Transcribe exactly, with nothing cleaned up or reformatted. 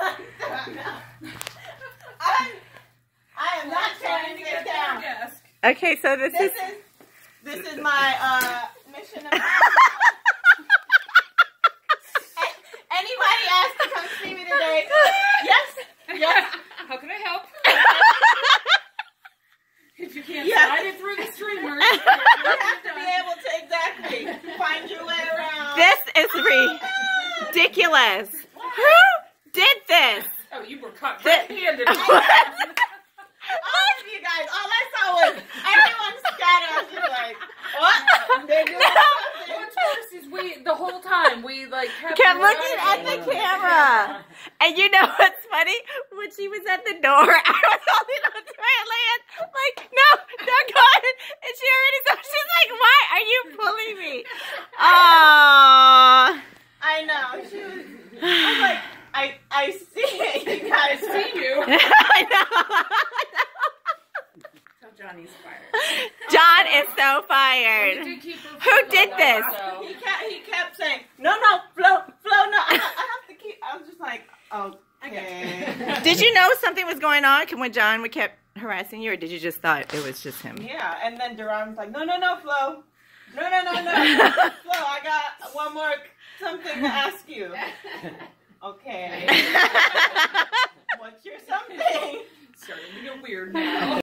I, I am not trying to get down. Okay, so this, This is... is this is my uh, mission. Of Anybody asked to come see me today? Yes. Yes. How can I help? If you can't Yes. slide it through the streamers, You have to be able to exactly find your way around. This is ridiculous. Who did this? oh, you were caught The- red-handed. All of you guys, all I saw was everyone scattered. I was just like, what? They're doing something. What's worse is we, the whole time, we like kept, Kept looking at running. the camera. And you know what's funny? When she was at the door, I was holding on to her hand, like, no, don't go in. And she already saw, she's like, why are you pulling me? Aww. I know. She was. I was like, I, I see it. You guys see you. I know. So Johnny's fired. John is so fired. We did keep her Who foot did on this? that, so- He kept, he kept saying, no, no, Flo, Flo, no, I, I have to keep. I was just like, okay. Did you know something was going on when John kept harassing you, or did you just thought it was just him? Yeah, and then Duran was like, no, no, no, Flo. No, no, no, no. Flo, I got one more something to ask you. Okay.